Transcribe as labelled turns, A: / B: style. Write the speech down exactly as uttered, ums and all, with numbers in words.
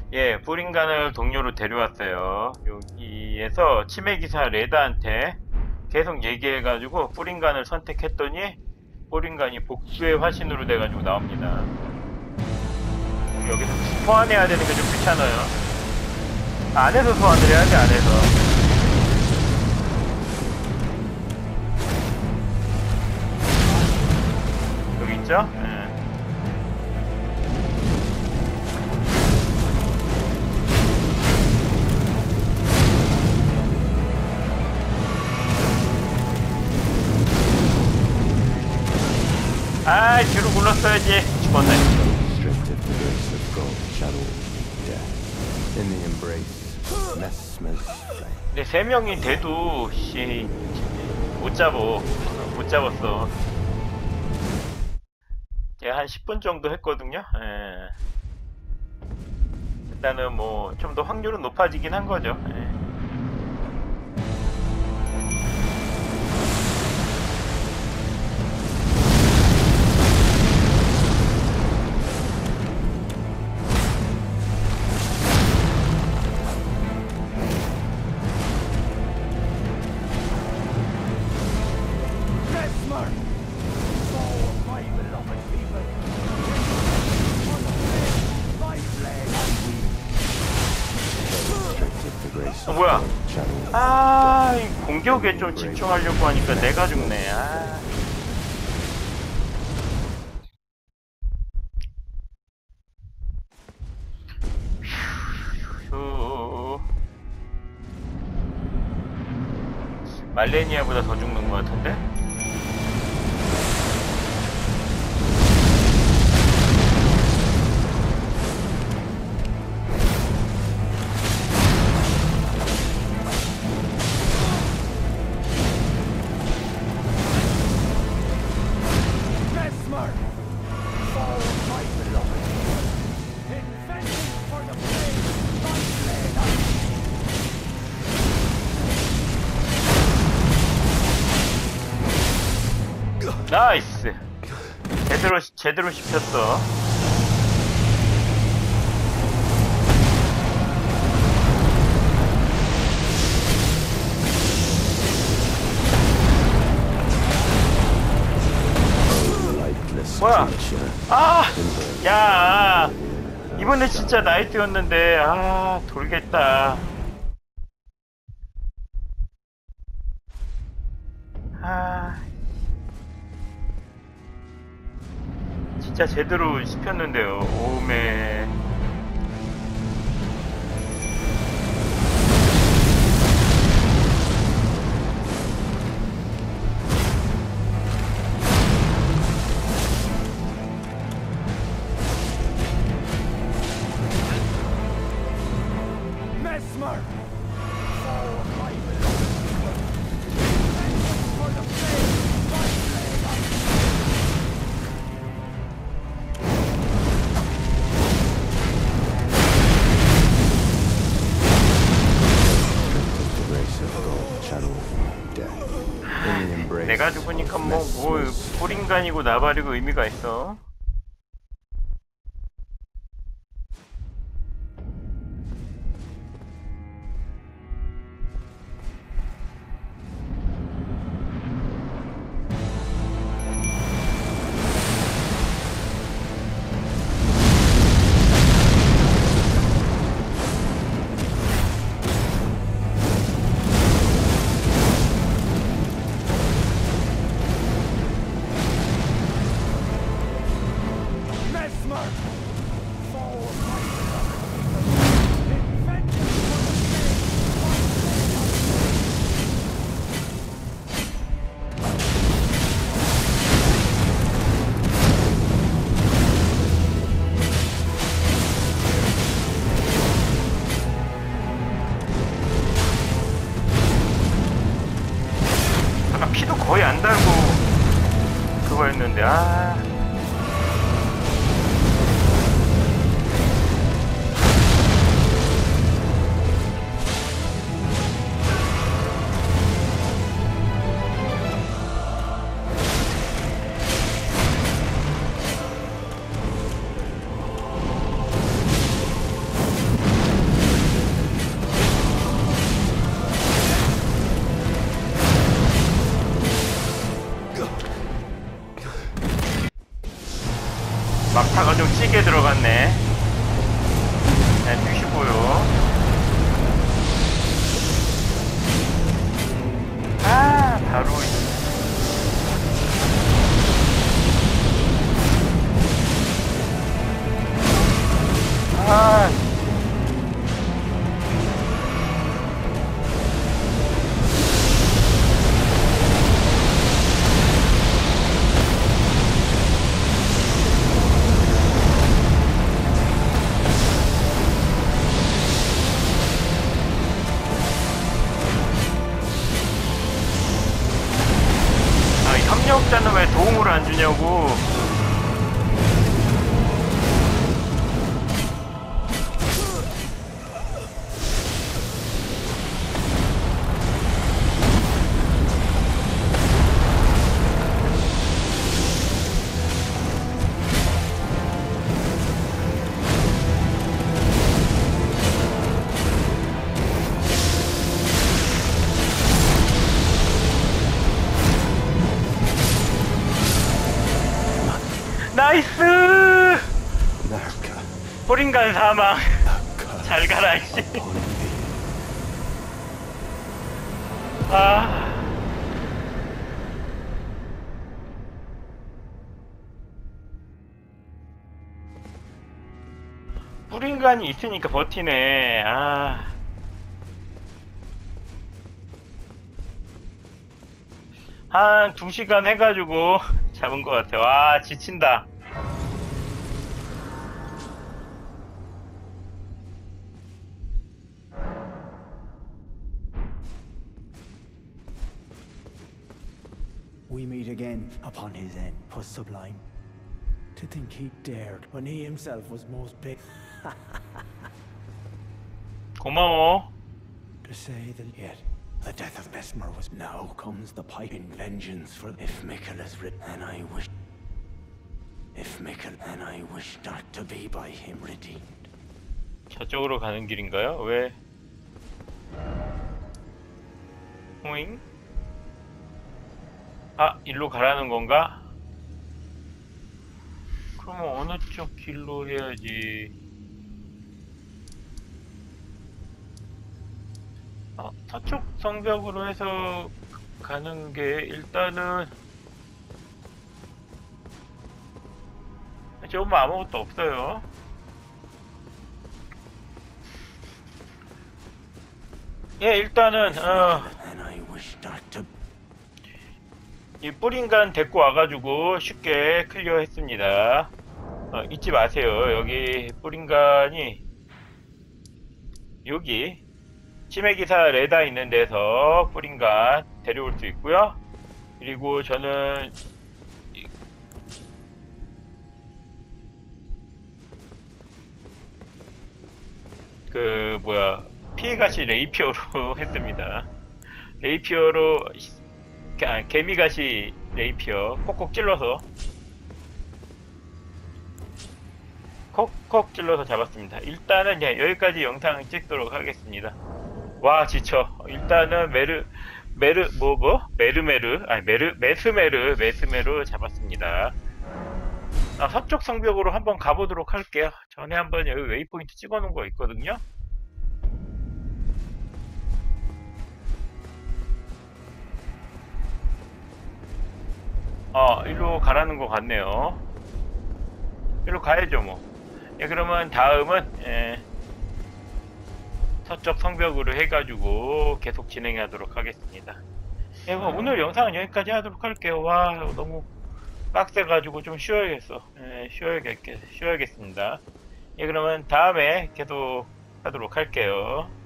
A: 예, 뿌린간을 동료로 데려왔어요. 여기에서 치매기사 레다한테 계속 얘기해가지고 뿌린간을 선택했더니 뿌린간이 복수의 화신으로 돼가지고 나옵니다. 여기서 소환해야 되는 게 좀 귀찮아요. 안에서 소환을 해야지, 안에서. 여기 있죠? 예. 아, 뒤로 굴렀어야지. 죽었네. 근데 세 명이 돼도 씨 못 잡어. 못 잡았어. 제가 한 십 분 정도 했거든요. 예. 일단은 뭐 좀 더 확률은 높아지긴 한 거죠. 예. 어, 뭐야? 아, 이 공격에 좀 집중하려고 하니까 내가 죽네. 아. 휴. 말레니아보다 더 죽는 것 같은데? 나이스. 제대로 제대로 씹혔어. 뭐야? 아, 야, 이번에 진짜 나이트였는데 아 돌겠다. 아. 진짜 제대로 씹혔는데요. 오메. 내가 죽으니까 뭐, 뭐, 꿀인간이고 나발이고 의미가 있어. 피도 거의 안 달고 그거였는데 아. 왔네. 자, 주시고요. 아, 바로 아. 아, 협력자는 왜 도움을 안 주냐고. 나이스! 뿌린간 사망. 잘 가라, 이씨. 아. 뿌린간이 있으니까 버티네. 아. 한 두 시간 해가지고 잡은 것 같아. 와, 지친다.
B: We meet again upon his end, was sublime. To think he dared when he himself was most big.
A: 고마워.
B: To say that yet the death of Mesmer was now comes the pipe in vengeance for if Mikkel is rid, then I wish if Mikkel then I wish not to be by him redeemed.
A: 저쪽으로 가는 길인가요? 왜? 호잉? 아, 일로 가라는 건가? 그러면 어느 쪽 길로 해야지? 아, 서쪽 성벽으로 해서 가는 게 일단은 지금 아무것도 없어요. 예, 일단은 어, 이 뿌린간 데리고 와가지고 쉽게 클리어했습니다. 어, 잊지 마세요. 여기 뿌린간이 여기 치매기사 레다 있는 데서 뿌린간 데려올 수 있고요. 그리고 저는 그 뭐야 피해가시 레이피어로 했습니다. 레이피어로 아, 개미가시 레이피어 콕콕 찔러서 콕콕 찔러서 잡았습니다. 일단은 예, 여기까지 영상 찍도록 하겠습니다. 와, 지쳐. 일단은 메르 메르 뭐 뭐? 메르메르 아니 메르 메스메르 메스메르 잡았습니다. 아, 서쪽 성벽으로 한번 가보도록 할게요. 전에 한번 여기 웨이포인트 찍어 놓은 거 있거든요. 어, 일로 가라는 것 같네요. 일로 가야죠 뭐. 예, 그러면 다음은 예, 서쪽 성벽으로 해가지고 계속 진행하도록 하겠습니다. 예, 뭐 오늘 영상은 여기까지 하도록 할게요. 와, 너무 빡세가지고 좀 쉬어야겠어. 예, 쉬어야겠, 쉬어야겠습니다. 예, 그러면 다음에 계속 하도록 할게요.